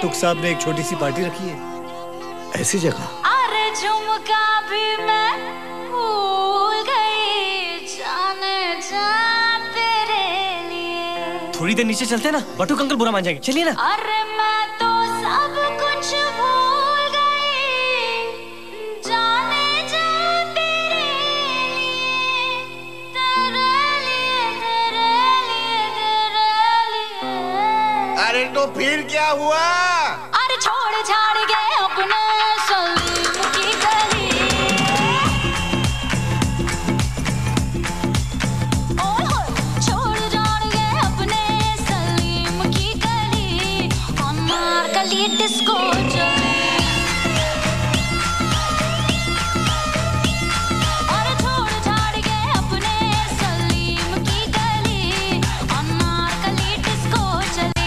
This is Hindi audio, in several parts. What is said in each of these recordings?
बटुक साहब ने एक छोटी सी पार्टी रखी है ऐसी जगह। अरे झुमका भी मैं भूल गई, जाने जा तेरे लिए। थोड़ी देर नीचे चलते हैं ना, बटुक अंकल बुरा मान जाएंगे। चलिए ना। अरे मैं तो सब कुछ भूल गई, जाने जा तेरे लिए, तेरे लिए, तेरे लिए, तेरे लिए। अरे तो फिर क्या हुआ? अरे छोड़ छाड़ गए अपने सलीम की गली। ओए छोड़ छाड़ गए अपने सलीम की गली, अनारकली डिस्को चले। अरे छोड़ छाड़ गए अपने सलीम की गली, अनारकली डिस्को चले।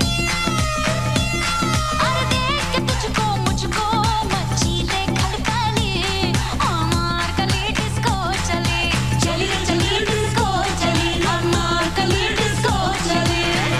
अरे देख के तुझको मुझको मची ले खलबली, अनारकली डिस्को चले। चली रे चली डिस्को चली, अनारकली डिस्को चली।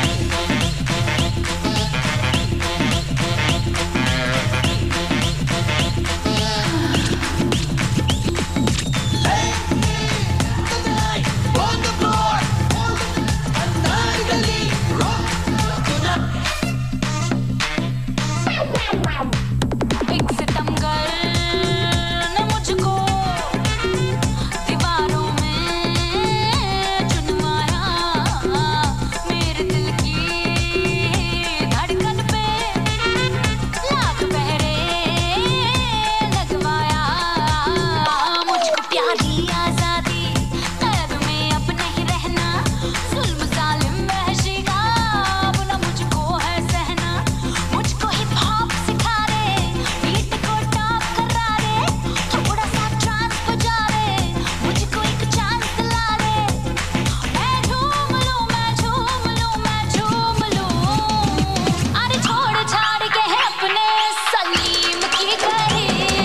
एक सितमगर ने मुझको दीवारों में चुनवाया, मेरे दिल की धड़कन पे लाख पहरे लगवाया। मुझको प्यारी आजादी, कैद में अब नहीं रहना, जुल्म जालिम वहशी का अब न मुझको है सहना। मुझको हिप हॉप सिखा रे, बीट को टॉप करा रे, थोड़ा सा ट्रांस बजा रे, मुझको एक चांस ला रे। मैं झूम लूं, मैं झूम लूं, मैं झूम लूं। अरे छोड़ छाड़ के है अपने सलीम की गली।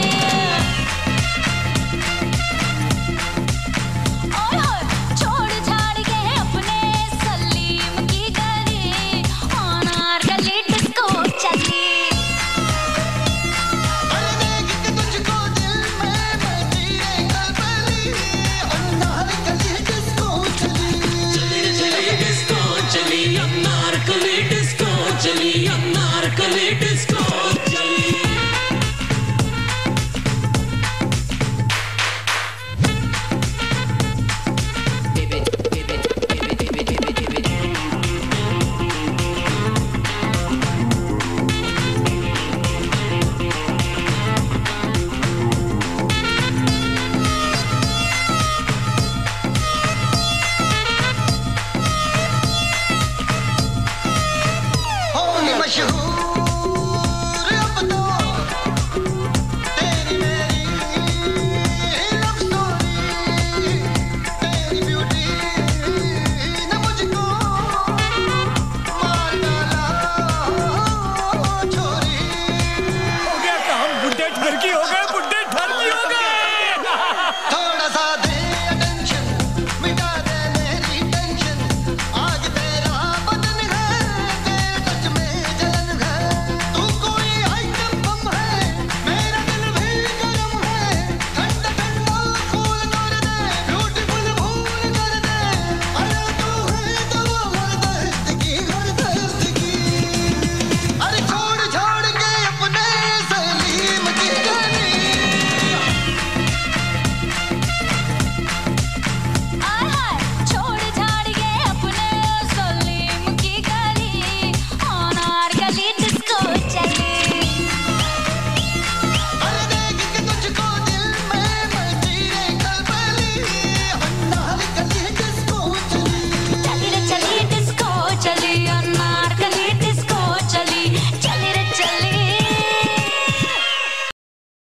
ओए होए छोड़ छाड़ के है अपने सलीम की गली, अनारकली डिस्को चली। होगी मशहूर